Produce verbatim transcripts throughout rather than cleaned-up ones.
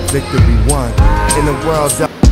victory won. In the world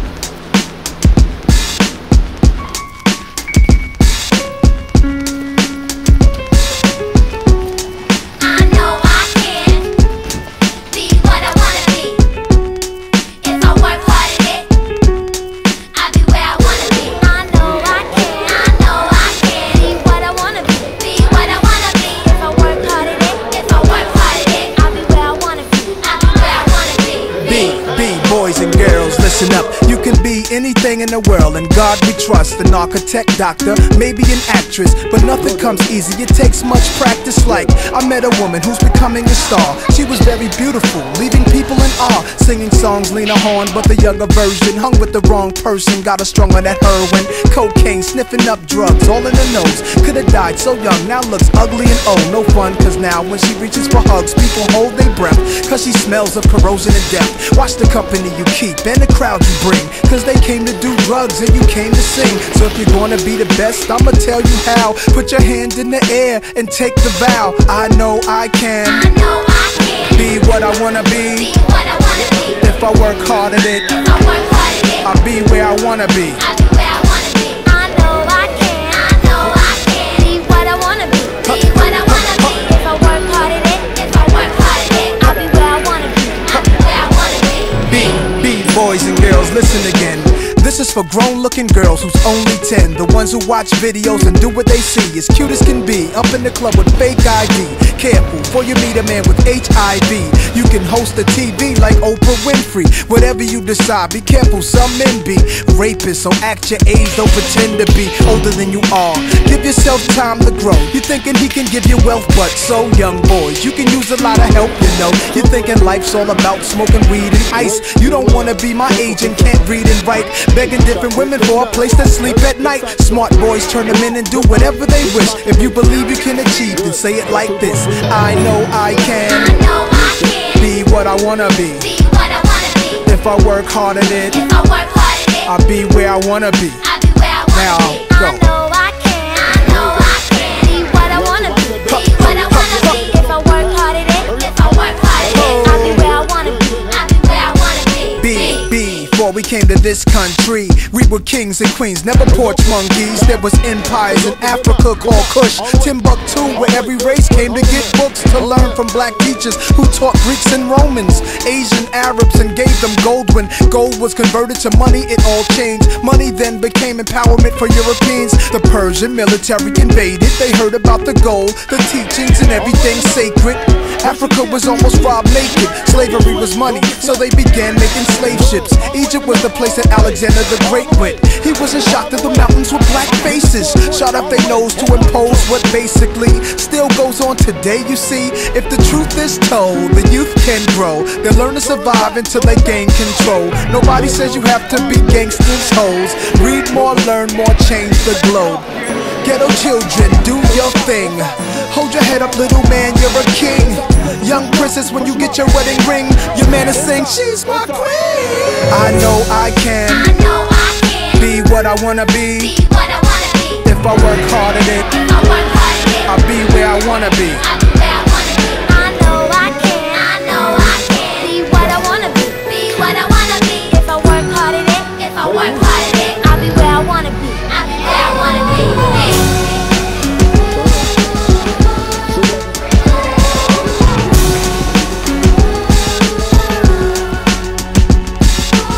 boys and girls, listen up. You can be anything in the world, and God we trust. An architect, doctor, maybe an actress, but nothing comes easy, it takes much practice. Like, I met a woman who's becoming a star. She was very beautiful, leaving people in awe. Singing songs, Lena Horne, but the younger version. Hung with the wrong person, got her strung on that heroin. Cocaine, sniffing up drugs, all in the nose. Could've died so young, now looks ugly and old. No fun, cause now when she reaches for hugs, people hold their breath, cause she smells of corrosion and death. Watch the company you keep and the crowd you bring, cause they came to do drugs and you came to sing. So if you're gonna be the best, I'ma tell you how. Put your hand in the air and take the vow. I know I can, I know I can be what I wanna be, be what I wanna be. If I work hard at it, If I work hard at it, I'll be where I wanna be. I'll be where I wanna be. I know I can, I know I can be what I wanna be, be what I wanna be. If I work hard at it, if I work hard at it, I'll be where I wanna be, I'll be where I wanna be. Be, be, boys and girls, listen again. This is for grown-looking girls who's only ten, the ones who watch videos and do what they see. As cute as can be, up in the club with fake I D. Careful, before you meet a man with H I V. You can host a T V like Oprah Winfrey. Whatever you decide, be careful, some men be rapists, so act your age, don't pretend to be older than you are. Give yourself time to grow. You're thinking he can give you wealth, but so young boys, you can use a lot of help, you know. You're thinking life's all about smoking weed and ice. You don't wanna be my age and can't read and write, begging different women for a place to sleep at night. Smart boys turn them in and do whatever they wish. If you believe you can achieve, then say it like this: I know I can, I know I can be what I wanna be, be what I wanna be. If I work hard at it, If I work hard at it, I'll be where I wanna be. I'll be where I wanna Now, be. go. I know I can, I know I can be what I wanna be, be what I wanna be. If I work hard at it, if I work hard at it, I'll be where I wanna be, I'll be where I wanna be. Be, be. Before we came to this country, we were kings and queens, never porch monkeys. There was empires in Africa called Kush, Timbuktu, where every race came to get books to learn from black teachers who taught Greeks and Romans, Asian Arabs, and gave them gold. When gold was converted to money, it all changed. Money then became empowerment for Europeans. The Persian military invaded, they heard about the gold, the teachings, and everything sacred. Africa was almost robbed naked, slavery was money, so they began making slave ships. Egypt was the place that Alexander the Great went. He wasn't shocked at the mountains with black faces, shot up their nose to impose what basically still goes on today. You see, if the truth is told, the youth can grow. They'll learn to survive until they gain control. Nobody says you have to be gangsters, hoes. Read more, learn more, change the globe. Ghetto children, do your thing. Hold your head up, little man, you're a king. Young princess, when you get your wedding ring, your man is saying, she's my queen. I know I can, I know I can be what I wanna be, be what I wanna be. If I work hard at it, If I work hard at it, I'll be where I wanna be. I'll be where I wanna be. I know I can, I know I can be what I wanna be, be what I wanna be. If I work hard at it, if I work hard at it, I'll be where I wanna be, I'll be where I wanna be.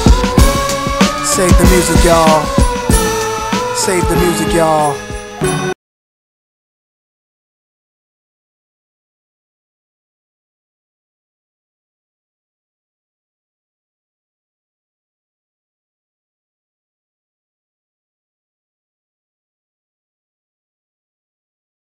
Save the music, y'all. Save the music, y'all.